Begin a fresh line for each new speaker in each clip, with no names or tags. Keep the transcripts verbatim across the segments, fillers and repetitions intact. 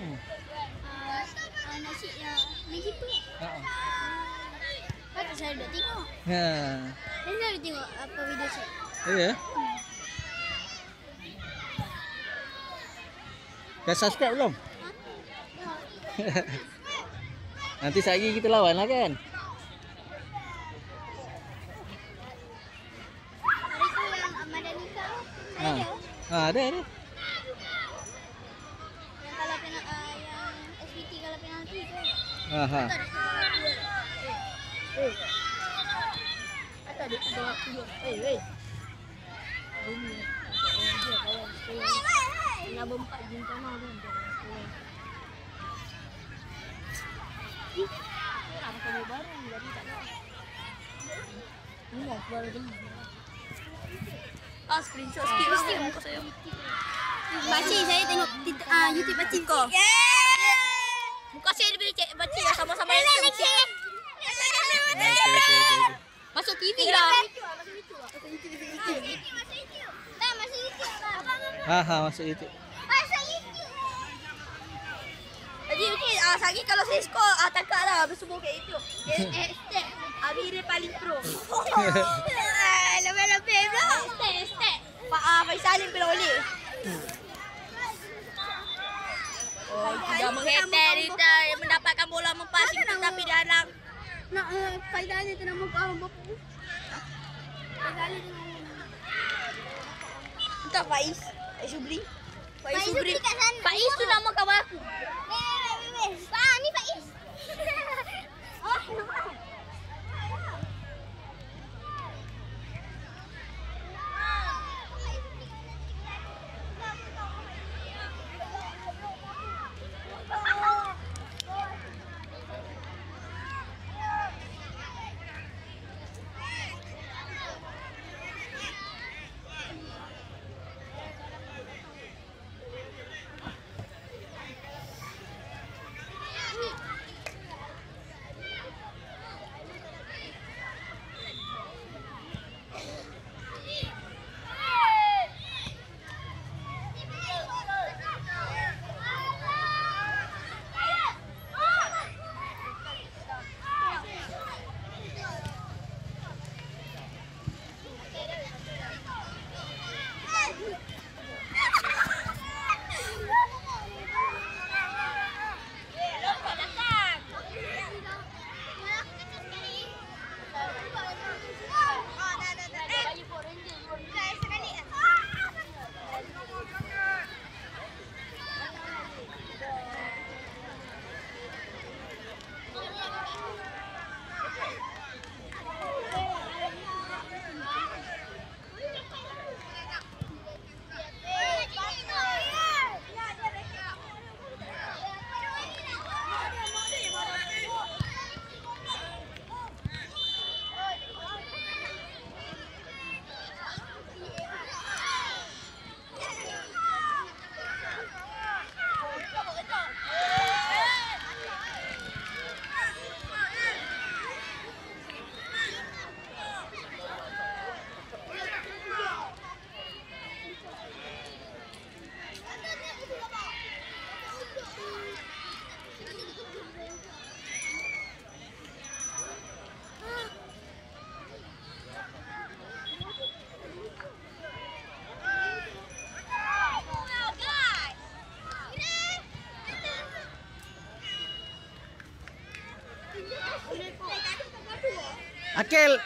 Hmm.
Uh, nasi yang ni gitu.
Ha.
Patut saya dah tengok.
Ha.
Saya dah tengok apa video saya.
Ya. Dah subscribe belum? Nanti sekali kita lawan lah kan?
Hari tu yang Amadan nikah tu,
Ha.
ada.
Ha, ada ada.
Yang kalau penalti, uh, yang S B T kalau penalti tu.
Ha ha.
Tak ada tu. Eh. Atau ada tu waktu dia. Eh, weh. Bumi. Dia kawan sekolah. Nak berempat jentama tu. Orang kamu baru jadi tak tahu. Ini lah baru beli.
Ah, screenshot sikit mesti muka saya.
Pakcik saya tengok uh, YouTube pakcik kau.
Muka saya lebih cek baca lah sama-sama yang saya.
Okey okey okey.
Masuk T V lah.
Tak masuk YouTube lah.
Ha ha, masuk YouTube.
Masuk YouTube.
Jadi ni ah sagi kalau saya skor ah takak lah bersubuh kat YouTube. Eh step. Abi dia paling pro.
Lebih-lebih pula.
Step step. Pak ah Faisal Alim bila boleh. Oh, tidak mengheter kita mendapatkan bola mempasing tetapi dalam
Nak uh, Faizal ni tu nama kau bapu. Faizal ni tu nama.
entah Faiz, Faiz Subri.
Faiz Subri kat sana.
Faiz tu nama kawan aku.
Eh, weh, weh. Ah, ni Faiz. Oh, nampak.
Akil.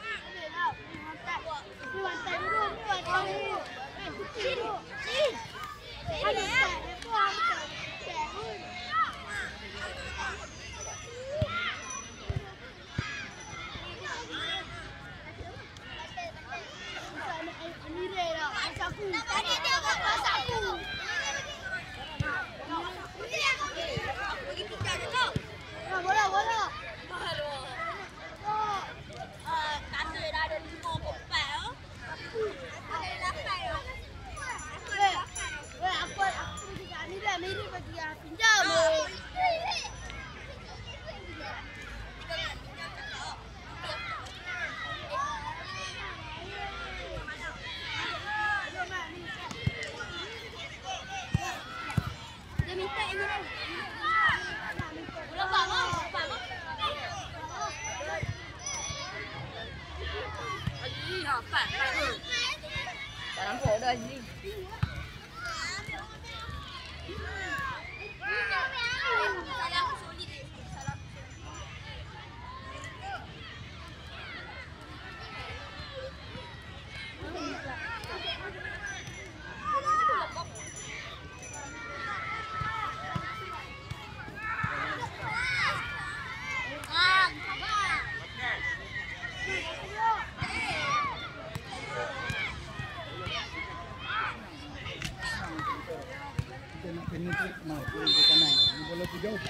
Bola, bola. Weh, weh, apa aku juga ni dah mirip
Ah, empat. Empat tu. Tak nampak dah ni. Salah aku solid. Salah aku solid.
Kita nak penetrate mau ke kanan. Ni bola tu jauh.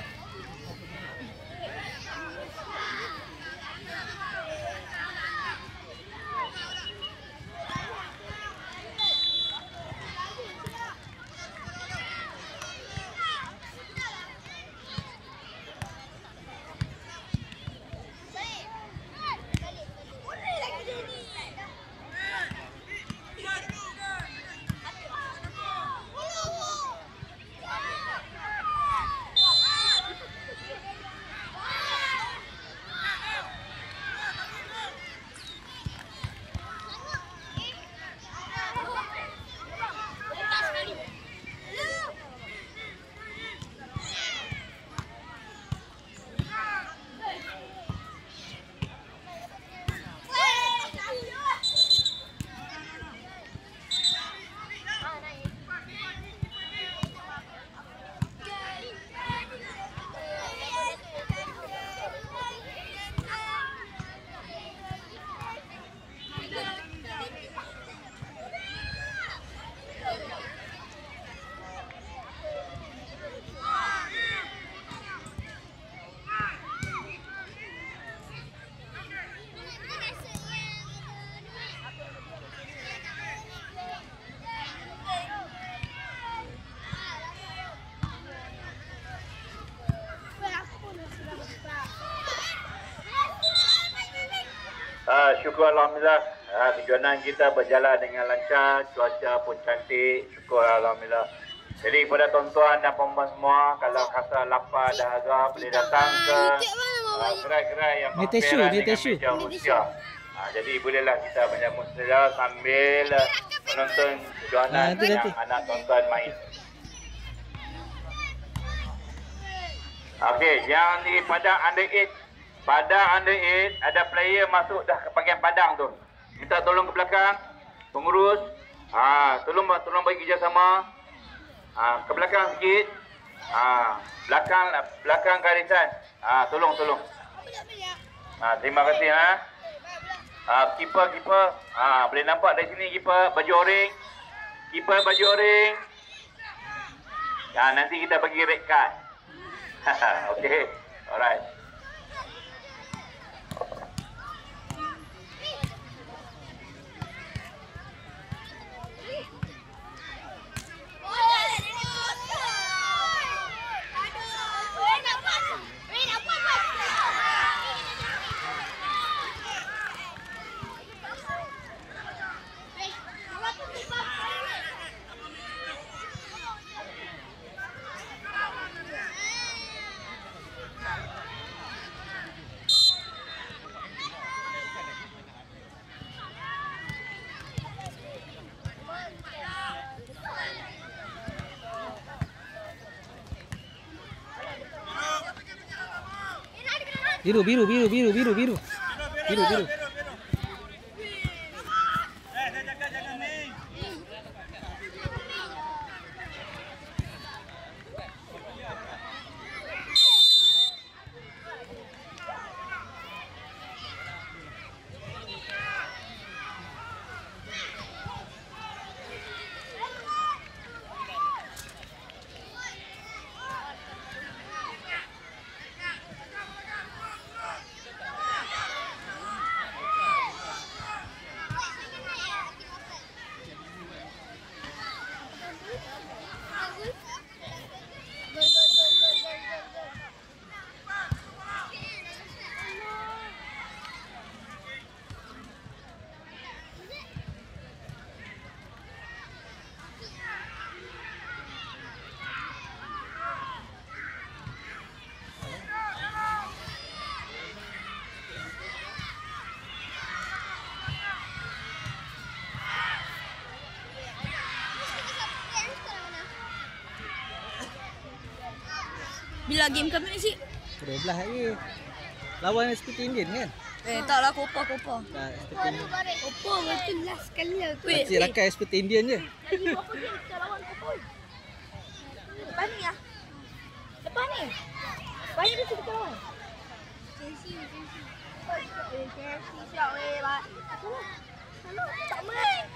Ah, syukur Alhamdulillah, ah, kejohanan kita berjalan dengan lancar, cuaca pun cantik, syukur Alhamdulillah. Jadi kepada tuan-tuan dan puan-puan semua, kalau rasa lapar dahaga boleh datang ke ah, gerai-gerai yang
Ni tisu,
berhampiran
ni
dengan
tisu.
meja Rusia. Ah, jadi bolehlah kita menyambut saja sambil ah, menonton kejohanan
Ah, nanti,
yang
nanti.
anak tuan-tuan main. Okey, yang di Padang Under eight, Padang Under eight ada player masuk dah ke bahagian padang tu. Minta tolong ke belakang, pengurus. Ah, tolong tolong bagi kerjasama. Ah, ke belakang sikit. Ah, belakang belakang garisan. Ah, tolong tolong. Ah, terima kasih ha. Ah, keeper keeper. Ah, boleh nampak dari sini keeper baju oranye. Keeper baju oranye. Ah, nanti kita bagi red card. Okey. Alright.
Biru, biru, biru, biru, biru, biru. Biru, biru.
Bila game kami ni sih?
dua belas lagi. Lawan seperti Indian kan?
Eh, taklah kopa kopa.
Tak, seperti Indian.
Apa betul last kali aku.
Wait,
Pakcik rakai seperti Indian je.
Lagi berapa game kita lawan Kopoi?
Lepas ni ah.
Lepas ni? Lepas ni mesti kita lawan. Chelsea, Chelsea. Eh, Chelsea siap weh, Pak. Salah, tak main.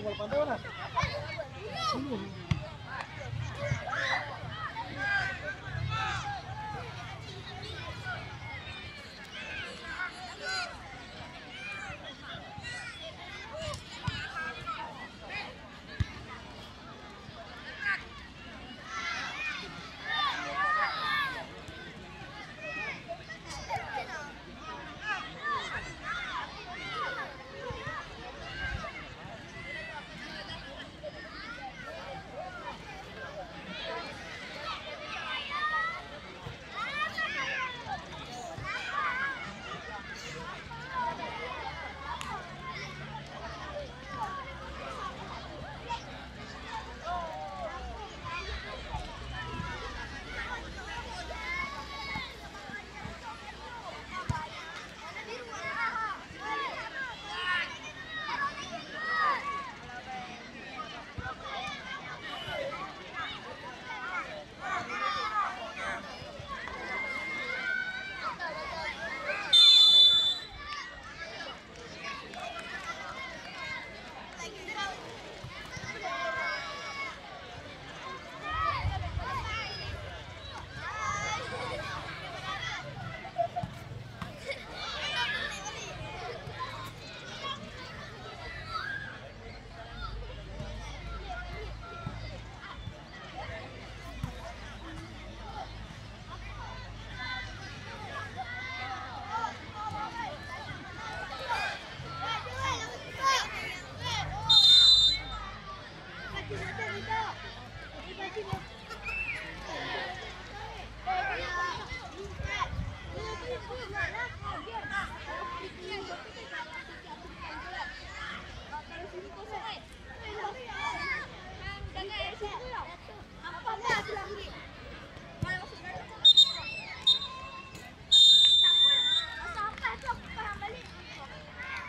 bola pantai mana?